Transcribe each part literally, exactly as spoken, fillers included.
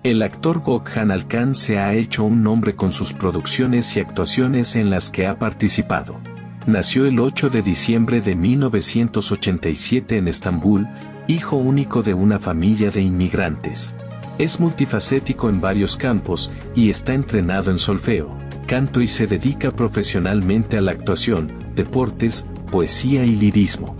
El actor Gokhan Alkan se ha hecho un nombre con sus producciones y actuaciones en las que ha participado. Nació el ocho de diciembre de mil novecientos ochenta y siete en Estambul, hijo único de una familia de inmigrantes. Es multifacético en varios campos y está entrenado en solfeo, canto y se dedica profesionalmente a la actuación, deportes, poesía y lirismo.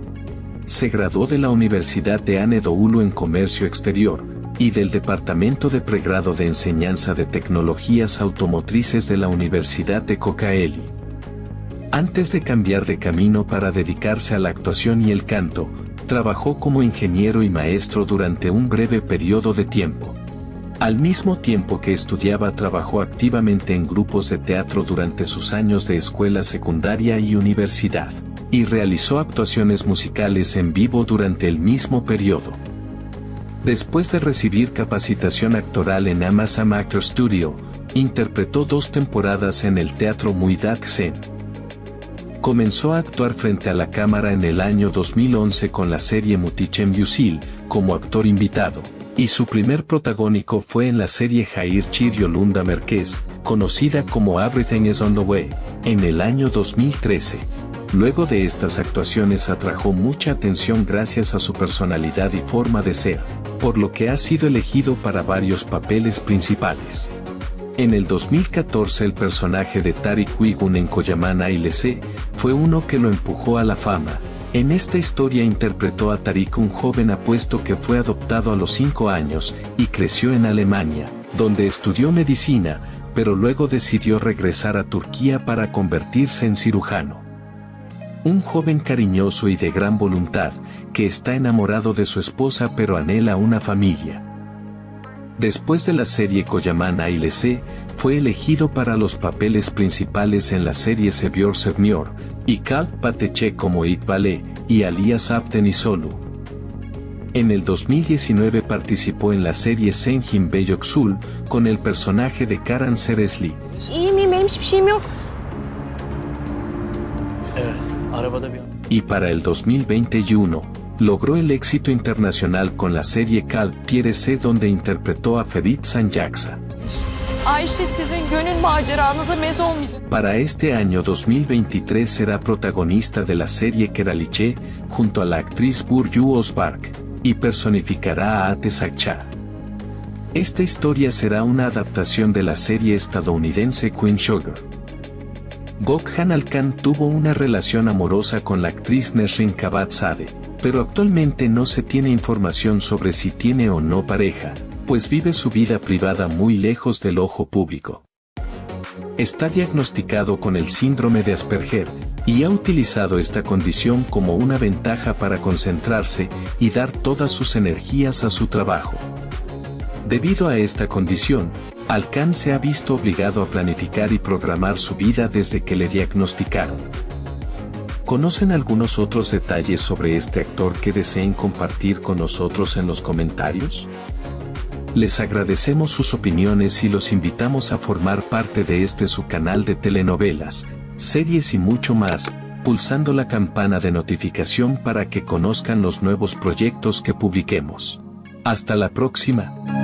Se graduó de la Universidad de Anadolu en Comercio Exterior y del Departamento de Pregrado de Enseñanza de Tecnologías Automotrices de la Universidad de Kocaeli. Antes de cambiar de camino para dedicarse a la actuación y el canto, trabajó como ingeniero y maestro durante un breve periodo de tiempo. Al mismo tiempo que estudiaba, trabajó activamente en grupos de teatro durante sus años de escuela secundaria y universidad, y realizó actuaciones musicales en vivo durante el mismo periodo. Después de recibir capacitación actoral en Amazon Actor Studio, interpretó dos temporadas en el Teatro Muidak Sen. Comenzó a actuar frente a la cámara en el año dos mil once con la serie Muhteşem Yüzyıl, como actor invitado, y su primer protagónico fue en la serie Hayır Çir Yolunda Merkez, conocida como Everything is on the Way, en el año dos mil trece. Luego de estas actuaciones atrajo mucha atención gracias a su personalidad y forma de ser, por lo que ha sido elegido para varios papeles principales. En el dos mil catorce el personaje de Tariq Uygun en Kocaman Ailesi fue uno que lo empujó a la fama. En esta historia interpretó a Tariq, un joven apuesto que fue adoptado a los cinco años y creció en Alemania, donde estudió medicina, pero luego decidió regresar a Turquía para convertirse en cirujano. Un joven cariñoso y de gran voluntad, que está enamorado de su esposa pero anhela una familia. Después de la serie Kocaman Ailesi, fue elegido para los papeles principales en la serie Seviyor Sevmiyor, y Kalp Pateche como İkbale, y Alias Abdenizolu. En el dos mil diecinueve participó en la serie Senhim Beyoksul, con el personaje de Karan Seresli. Y para el dos mil veintiuno, logró el éxito internacional con la serie Kalp Pierese, donde interpretó a Ferit Sanjaksa. Para este año dos mil veintitrés será protagonista de la serie Keraliçe, junto a la actriz Burcu Özberk, y personificará a Ateş Akça. Esta historia será una adaptación de la serie estadounidense Queen Sugar. Gokhan Alkan tuvo una relación amorosa con la actriz Nesrin Kabatzade, pero actualmente no se tiene información sobre si tiene o no pareja, pues vive su vida privada muy lejos del ojo público. Está diagnosticado con el síndrome de Asperger, y ha utilizado esta condición como una ventaja para concentrarse y dar todas sus energías a su trabajo. Debido a esta condición, Alkan se ha visto obligado a planificar y programar su vida desde que le diagnosticaron. ¿Conocen algunos otros detalles sobre este actor que deseen compartir con nosotros en los comentarios? Les agradecemos sus opiniones y los invitamos a formar parte de este su canal de telenovelas, series y mucho más, pulsando la campana de notificación para que conozcan los nuevos proyectos que publiquemos. Hasta la próxima.